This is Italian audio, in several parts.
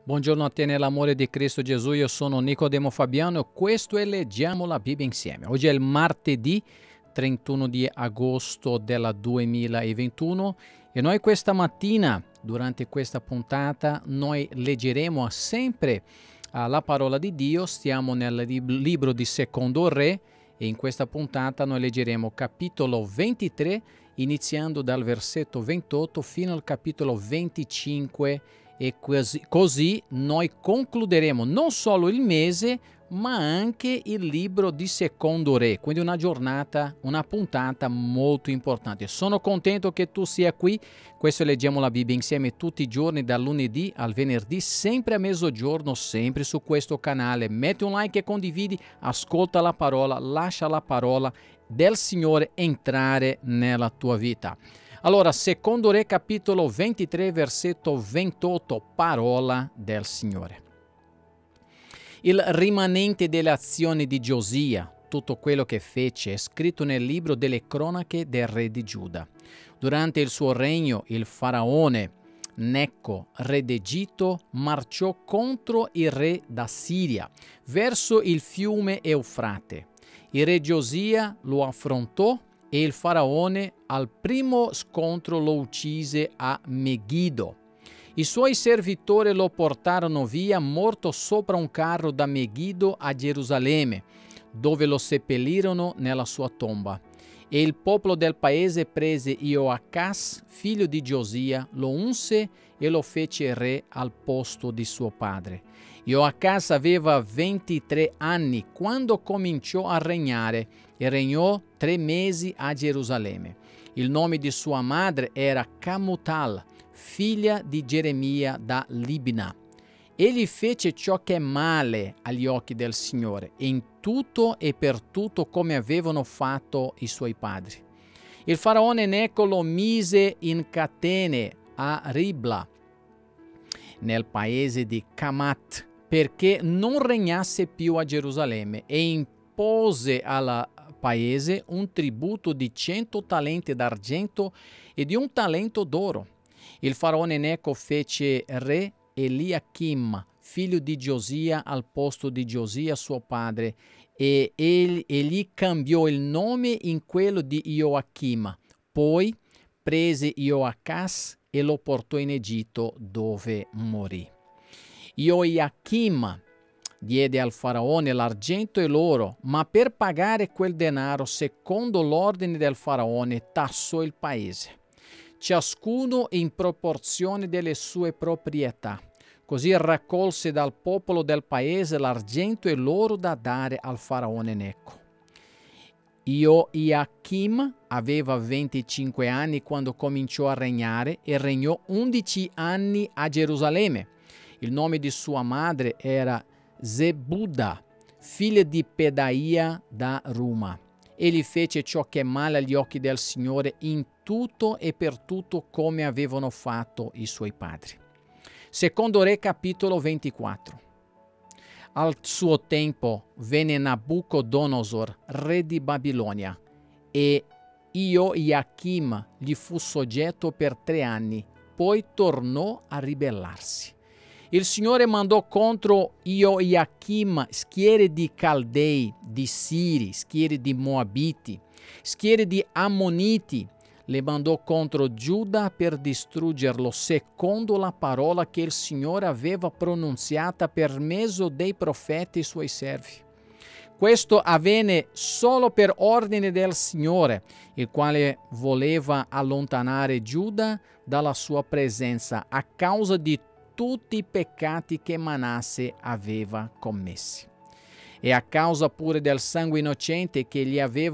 Buongiorno a te nell'amore di Cristo Gesù, io sono Nicodemo Fabiano e questo è Leggiamo la Bibbia insieme. Oggi è il martedì 31 di agosto del 2021 e noi questa mattina, durante questa puntata, noi leggeremo sempre la parola di Dio. Stiamo nel libro di Secondo Re e in questa puntata noi leggeremo capitolo 23 iniziando dal versetto 28 fino al capitolo 25 e così noi concluderemo non solo il mese ma anche il libro di Secondo Re, quindi una giornata, una puntata molto importante. Sono contento che tu sia qui, questo Leggiamo la Bibbia insieme tutti i giorni dal lunedì al venerdì, sempre a mezzogiorno, sempre su questo canale. Metti un like e condividi, ascolta la parola, lascia la parola del Signore entrare nella tua vita. Allora, Secondo Re capitolo 23 versetto 28, parola del Signore. Il rimanente delle azioni di Giosia, tutto quello che fece, è scritto nel libro delle cronache del re di Giuda. Durante il suo regno, il faraone Neco, re d'Egitto, marciò contro il re d'Assiria, verso il fiume Eufrate. Il re Giosia lo affrontò e il faraone al primo scontro lo uccise a Megiddo. I suoi servitori lo portarono via morto sopra un carro da Megiddo a Gerusalemme, dove lo seppellirono nella sua tomba. E il popolo del paese prese Ioacas, figlio di Giosia, lo unse e lo fece re al posto di suo padre. Ioacas aveva 23 anni quando cominciò a regnare e regnò 3 mesi a Gerusalemme. Il nome di sua madre era Camutal, figlia di Geremia da Libna. Egli fece ciò che è male agli occhi del Signore, in tutto e per tutto come avevano fatto i suoi padri. Il faraone Neco lo mise in catene a Ribla, nel paese di Kamat, perché non regnasse più a Gerusalemme, e impose al paese un tributo di 100 talenti d'argento e di 1 talento d'oro. Il faraone Neco fece re Eliachim, figlio di Giosia, al posto di Giosia suo padre, e gli cambiò il nome in quello di Ioachim. Poi prese Ioacas e lo portò in Egitto, dove morì. Ioachim diede al faraone l'argento e l'oro, ma per pagare quel denaro, secondo l'ordine del faraone, tassò il paese, ciascuno in proporzione delle sue proprietà. Così raccolse dal popolo del paese l'argento e l'oro da dare al faraone Neco. Ioachim aveva 25 anni quando cominciò a regnare e regnò 11 anni a Gerusalemme. Il nome di sua madre era Zebuda, figlia di Pedaia da Ruma. Egli fece ciò che è male agli occhi del Signore in tutto e per tutto come avevano fatto i suoi padri. Secondo Re capitolo 24. Al suo tempo venne Nabucodonosor, re di Babilonia, e Ioachim gli fu soggetto per 3 anni, poi tornò a ribellarsi. Il Signore mandò contro Ioachim schiere di Caldei, di Siri, schiere di Moabiti, schiere di Ammoniti. Le mandò contro Giuda per distruggerlo, secondo la parola che il Signore aveva pronunziata per mezzo dei profeti suoi servi. Questo avvenne solo per ordine del Signore, il quale voleva allontanare Giuda dalla sua presenza a causa di tutti i peccati che Manasse aveva commessi e a causa pure del sangue innocente che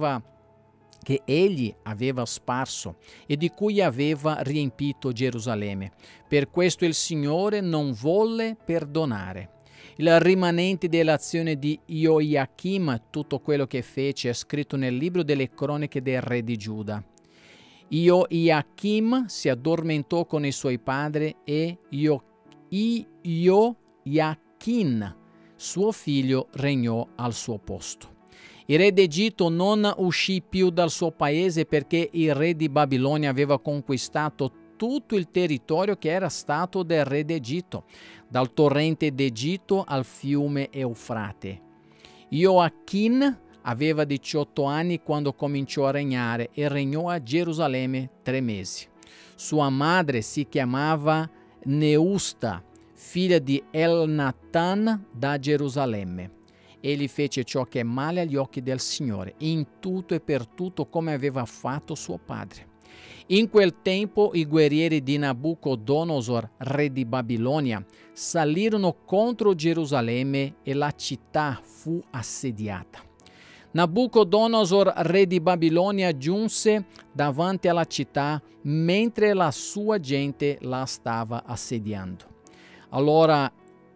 egli aveva sparso e di cui aveva riempito Gerusalemme. Per questo il Signore non volle perdonare. Il rimanente dell'azione di Ioachim, tutto quello che fece, è scritto nel libro delle cronache del re di Giuda. Ioachim si addormentò con i suoi padri e Ioachin, suo figlio, regnò al suo posto. Il re d'Egitto non uscì più dal suo paese perché il re di Babilonia aveva conquistato tutto il territorio che era stato del re d'Egitto, dal torrente d'Egitto al fiume Eufrate. Joachim aveva 18 anni quando cominciò a regnare e regnò a Gerusalemme 3 mesi. Sua madre si chiamava Neusta, figlia di Elnatan da Gerusalemme. Egli fece ciò che è male agli occhi del Signore, in tutto e per tutto come aveva fatto suo padre. In quel tempo i guerrieri di Nabucodonosor, re di Babilonia, salirono contro Gerusalemme e la città fu assediata. Nabucodonosor, re di Babilonia, giunse davanti alla città mentre la sua gente la stava assediando. Allora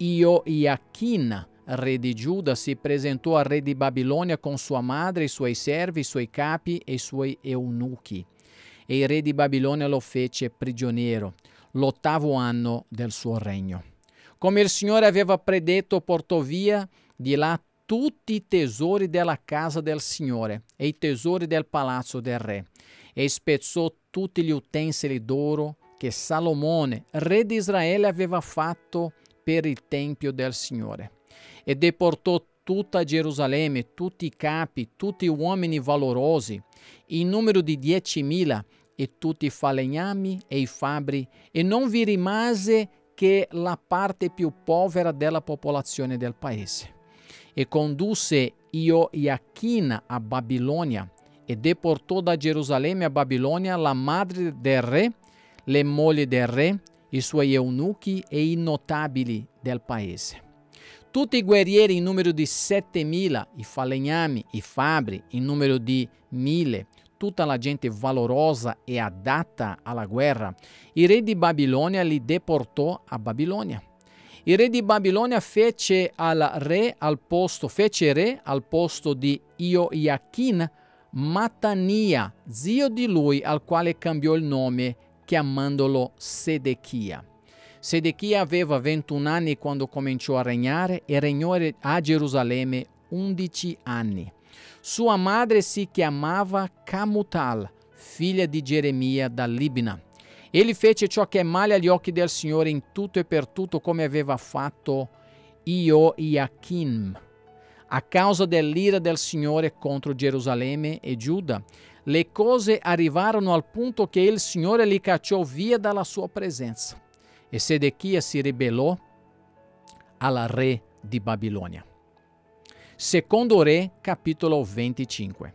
Joachim, re di Giuda, si presentò al re di Babilonia con sua madre, i suoi servi, i suoi capi e i suoi eunuchi. E il re di Babilonia lo fece prigioniero, l'8° anno del suo regno. Come il Signore aveva predetto, portò via di là tutti i tesori della casa del Signore e i tesori del palazzo del re, e spezzò tutti gli utensili d'oro che Salomone, re di Israele, aveva fatto per il Tempio del Signore. E deportò tutta Gerusalemme, tutti i capi, tutti uomini valorosi, in numero di 10.000, e tutti i falegnami e i fabbri, e non vi rimase che la parte più povera della popolazione del paese. E condusse Joachim a Babilonia, e deportò da Gerusalemme a Babilonia la madre del re, le mogli del re, i suoi eunuchi e i notabili del paese. Tutti i guerrieri in numero di 7.000, i falegnami, i fabbri in numero di 1.000, tutta la gente valorosa e adatta alla guerra, il re di Babilonia li deportò a Babilonia. Il re di Babilonia fece re al posto di Joachim Matania, zio di lui, al quale cambiò il nome chiamandolo Sedechia. Sedechia aveva 21 anni quando cominciò a regnare e regnò a Gerusalemme 11 anni. Sua madre si chiamava Camutal, figlia di Geremia da Libna. Egli fece ciò che è male agli occhi del Signore in tutto e per tutto come aveva fatto Joachim. A causa dell'ira del Signore contro Gerusalemme e Giuda, le cose arrivarono al punto che il Signore li cacciò via dalla sua presenza. E Sedechia si ribellò al re di Babilonia. Secondo Re, capitolo 25.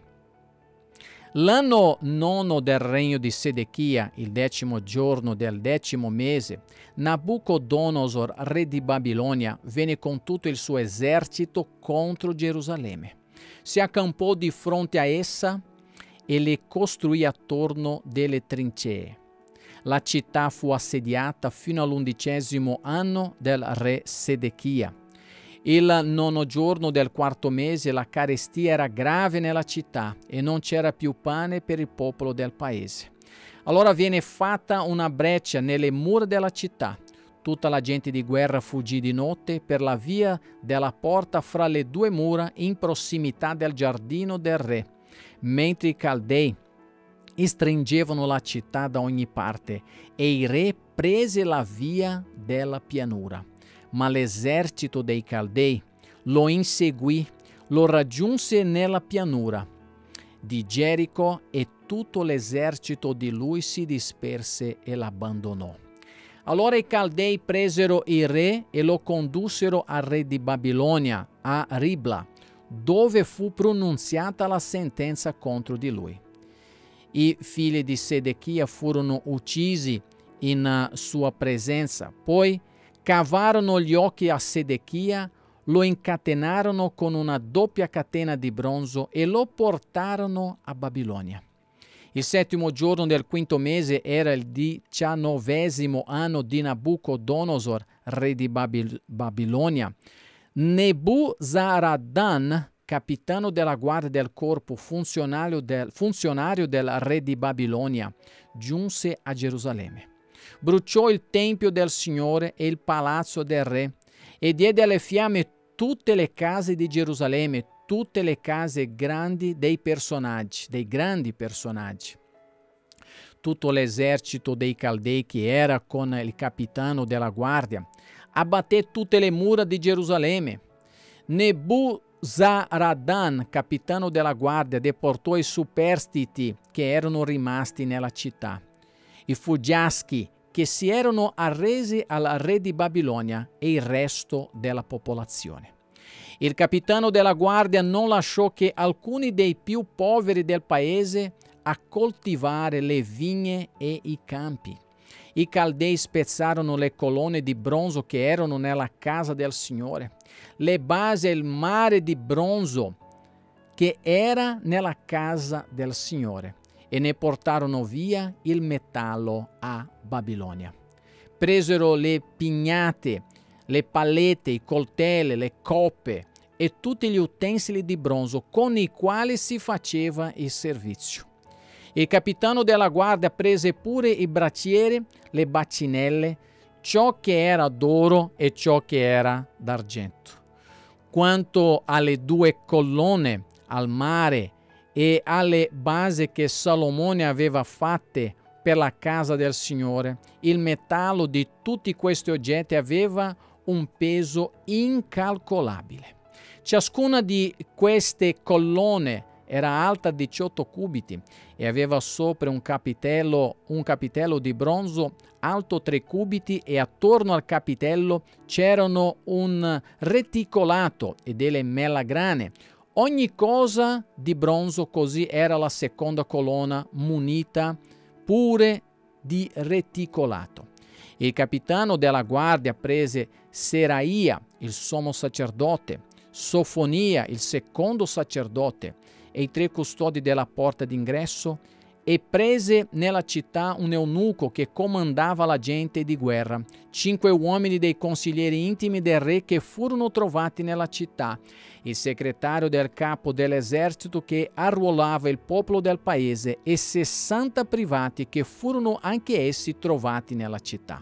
L'anno 9 del regno di Sedechia, il 10° giorno del 10° mese, Nabucodonosor, re di Babilonia, venne con tutto il suo esercito contro Gerusalemme. Si accampò di fronte a essa e le costruì attorno delle trincee. La città fu assediata fino all'11° anno del re Sedechia. Il 9° giorno del 4° mese la carestia era grave nella città e non c'era più pane per il popolo del paese. Allora viene fatta una breccia nelle mura della città. Tutta la gente di guerra fuggì di notte per la via della porta fra le 2 mura in prossimità del giardino del re, mentre i Caldei stringevano la città da ogni parte, e il re prese la via della pianura. Ma l'esercito dei Caldei lo inseguì, lo raggiunse nella pianura di Gerico e tutto l'esercito di lui si disperse e l'abbandonò. Allora i Caldei presero il re e lo condussero al re di Babilonia, a Ribla, dove fu pronunziata la sentenza contro di lui. I figli di Sedechia furono uccisi in sua presenza, poi cavarono gli occhi a Sedechia, lo incatenarono con una doppia catena di bronzo e lo portarono a Babilonia. Il 7° giorno del 5° mese era il 19° anno di Nabucodonosor, re di Babilonia. Nebuzaradan, capitano della guardia del corpo, funzionario del re di Babilonia, giunse a Gerusalemme. Bruciò il tempio del Signore e il palazzo del re e diede alle fiamme tutte le case di Gerusalemme, tutte le case grandi dei grandi personaggi. tutto l'esercito dei Caldei che era con il capitano della guardia, abbatté tutte le mura di Gerusalemme. Nebuzaradan, capitano della guardia, deportò i superstiti che erano rimasti nella città, i fuggiaschi che si erano arresi al re di Babilonia e il resto della popolazione. Il capitano della guardia non lasciò che alcuni dei più poveri del paese a coltivare le vigne e i campi. I Caldei spezzarono le colonne di bronzo che erano nella casa del Signore, le basi e il mare di bronzo che era nella casa del Signore, e ne portarono via il metallo a Babilonia. Presero le pignate, le pallette, i coltelli, le coppe e tutti gli utensili di bronzo con i quali si faceva il servizio. Il capitano della guardia prese pure i braccieri, le bacinelle, ciò che era d'oro e ciò che era d'argento. Quanto alle 2 colonne, al mare e alle basi che Salomone aveva fatte per la casa del Signore, il metallo di tutti questi oggetti aveva un peso incalcolabile. Ciascuna di queste colonne era alta 18 cubiti e aveva sopra un capitello di bronzo alto 3 cubiti, e attorno al capitello c'erano un reticolato e delle melagrane. Ogni cosa di bronzo, così era la seconda colonna munita pure di reticolato. Il capitano della guardia prese Seraia, il sommo sacerdote, Sofonia, il secondo sacerdote, e i 3 custodi della porta d'ingresso, e prese nella città un eunuco che comandava la gente di guerra, 5 uomini dei consiglieri intimi del re che furono trovati nella città, il segretario del capo dell'esercito che arruolava il popolo del paese, e 60 privati che furono anche essi trovati nella città.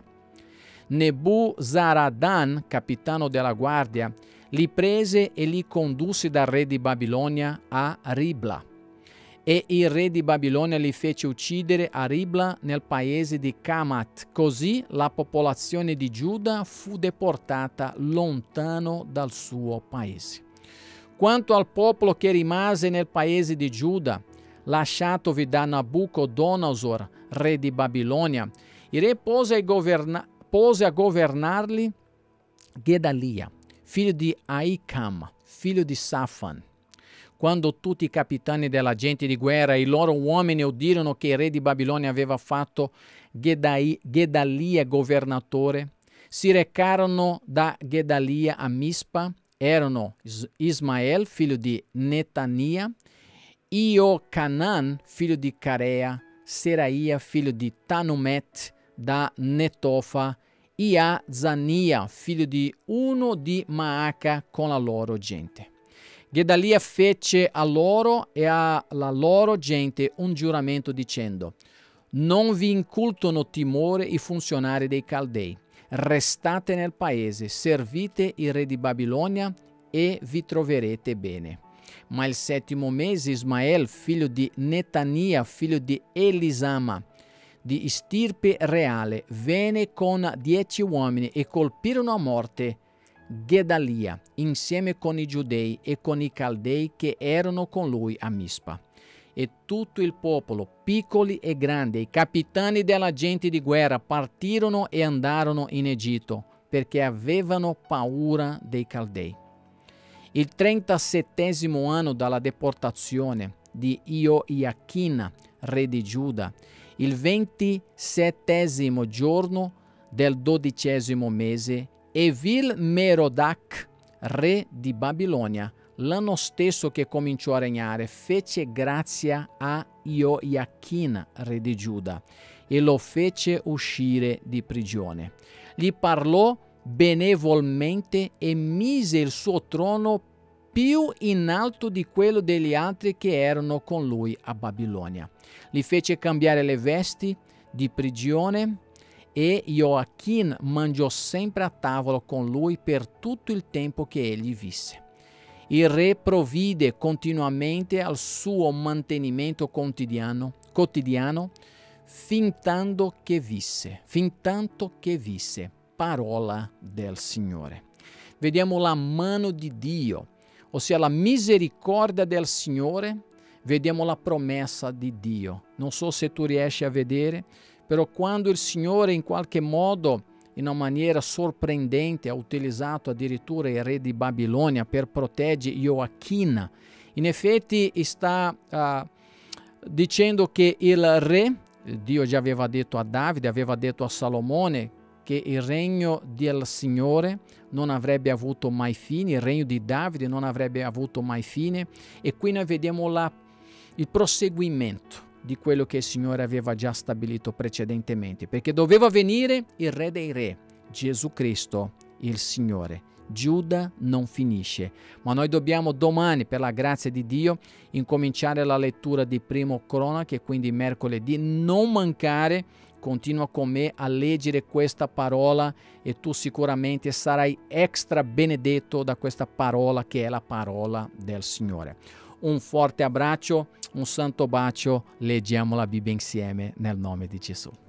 Nebuzaradan, capitano della guardia, li prese e li condusse dal re di Babilonia a Ribla. E il re di Babilonia li fece uccidere a Ribla nel paese di Kamat. Così la popolazione di Giuda fu deportata lontano dal suo paese. Quanto al popolo che rimase nel paese di Giuda, lasciatovi da Nabucodonosor, re di Babilonia, il re pose a governarli Gedalia, figlio di Ahikam, figlio di Safan. Quando tutti i capitani della gente di guerra e i loro uomini udirono che il re di Babilonia aveva fatto Gedalia governatore, si recarono da Gedalia a Mispa. Erano Ismael, figlio di Netania, Iocanan, figlio di Carea, Seraia, figlio di Tanumet, da Netofa, Iazania, figlio di uno di Maaca, con la loro gente. Gedalia fece a loro e alla loro gente un giuramento dicendo: non vi incultano timore i funzionari dei Caldei, restate nel paese, servite il re di Babilonia e vi troverete bene. Ma il 7° mese Ismael, figlio di Netania, figlio di Elisama, di stirpe reale, venne con 10 uomini e colpirono a morte Gedalia, insieme con i giudei e con i Caldei che erano con lui a Mispa. E tutto il popolo, piccoli e grandi, i capitani della gente di guerra, partirono e andarono in Egitto, perché avevano paura dei Caldei. Il 37° anno dalla deportazione di Ioiachin, re di Giuda, il 27° giorno del 12° mese, Evil-Merodach, re di Babilonia, l'anno stesso che cominciò a regnare, fece grazia a Ioiachin, re di Giuda, e lo fece uscire di prigione. Gli parlò benevolmente e mise il suo trono più in alto di quello degli altri che erano con lui a Babilonia. Gli fece cambiare le vesti di prigione, e Ioachin mangiò sempre a tavola con lui per tutto il tempo che egli visse. Il re provvide continuamente al suo mantenimento quotidiano, fintanto che visse, parola del Signore. Vediamo la mano di Dio, ossia la misericordia del Signore, vediamo la promessa di Dio. Non so se tu riesci a vedere, però quando il Signore in qualche modo, in una maniera sorprendente, ha utilizzato addirittura il re di Babilonia per proteggere Joachim, in effetti sta dicendo che il re, Dio già aveva detto a Davide, aveva detto a Salomone, che il regno del Signore non avrebbe avuto mai fine, il regno di Davide non avrebbe avuto mai fine, e qui noi vediamo il proseguimento di quello che il Signore aveva già stabilito precedentemente, perché doveva venire il Re dei Re, Gesù Cristo, il Signore. Giuda non finisce, ma noi dobbiamo domani, per la grazia di Dio, incominciare la lettura di Primo Cronache, quindi mercoledì, non mancare. Continua con me a leggere questa parola e tu sicuramente sarai extra benedetto da questa parola che è la parola del Signore. Un forte abbraccio, un santo bacio, leggiamo la Bibbia insieme nel nome di Gesù.